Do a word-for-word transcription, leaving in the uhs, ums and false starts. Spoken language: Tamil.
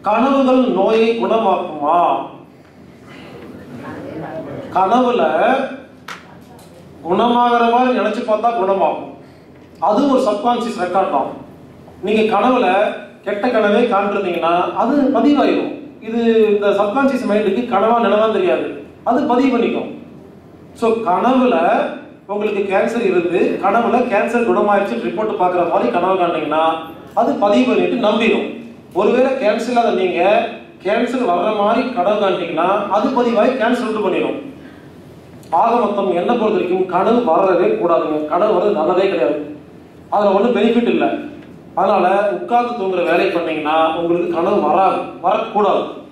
கனவுகள் நோயை குணமாக்குமா? கனவுல குணமாகிற மாதிரி நினைச்சு பார்த்தா குணமாகும். அது ஒரு சப்கான்சியஸ் ரெக்கார்ட் தான். நீங்க கனவுல கெட்ட கனவே காண்றீங்கன்னா அது பதிவாயிடும். இது இந்த சப்கான்சியஸ் மைண்டுக்கு கனவா நினைவா தெரியாது, அது பதிவு பண்ணிக்கும். ஸோ கனவுல உங்களுக்கு கேன்சர் இருந்து கனவுல கேன்சர் குணமாயிடுச்சு ரிப்போர்ட் பார்க்குற மாதிரி கனவு காண்டீங்கன்னா அது பதிவு பண்ணிட்டு நம்பிடும். ஒருவேளை கேன்சர் இல்லாத நீங்க கேன்சர் வர்ற மாதிரி கனவு காண்டீங்கன்னா அது பதிவாகி கேன்சர் உண்டு பண்ணிடும். ஆக மொத்தம் என்ன பொறுத்த வரைக்கும் கனவு வர்றதே கூடாதுங்க. கனவு வர்றது நல்லதே கிடையாது, அதில் ஒன்றும் பெனிஃபிட் இல்லை. அதனால உட்கார்ந்து தூங்குற வேலை பண்ணீங்கன்னா உங்களுக்கு கனவு வராது, வரக்கூடாது.